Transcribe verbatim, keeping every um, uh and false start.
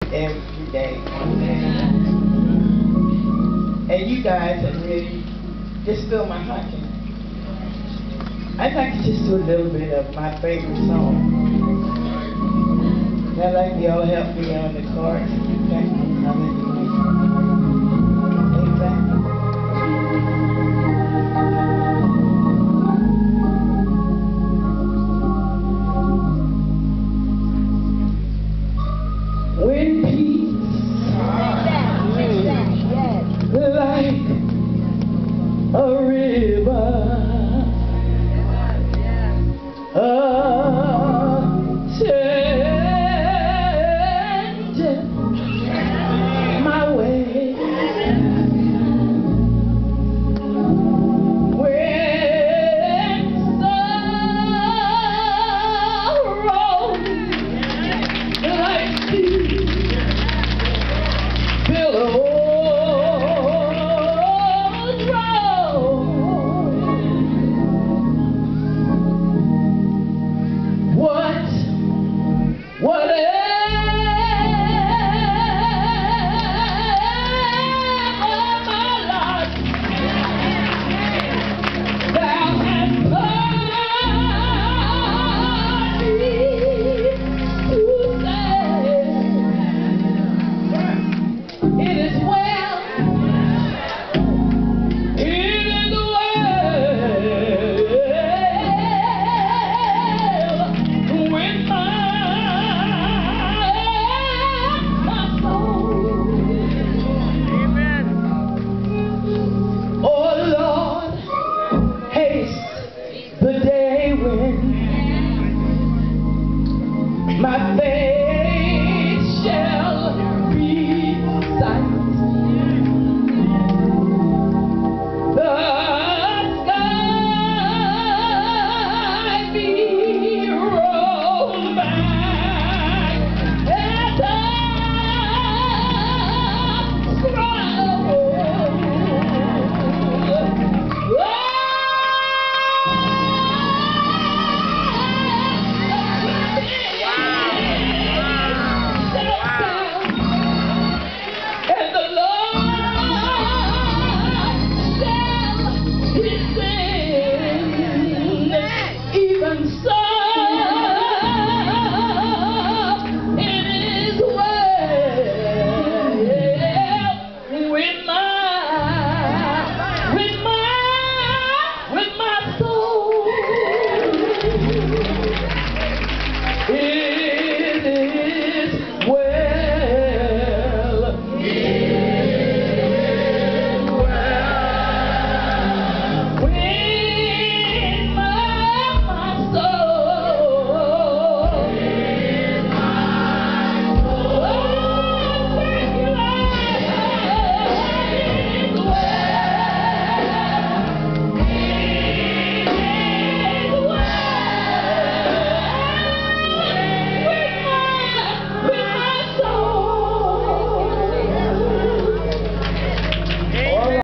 every day, one day. And you guys have really just filled my heart tonight. I'd like to just do a little bit of my favorite song. I'd like y'all help me on the chorus. Okay? Hallelujah.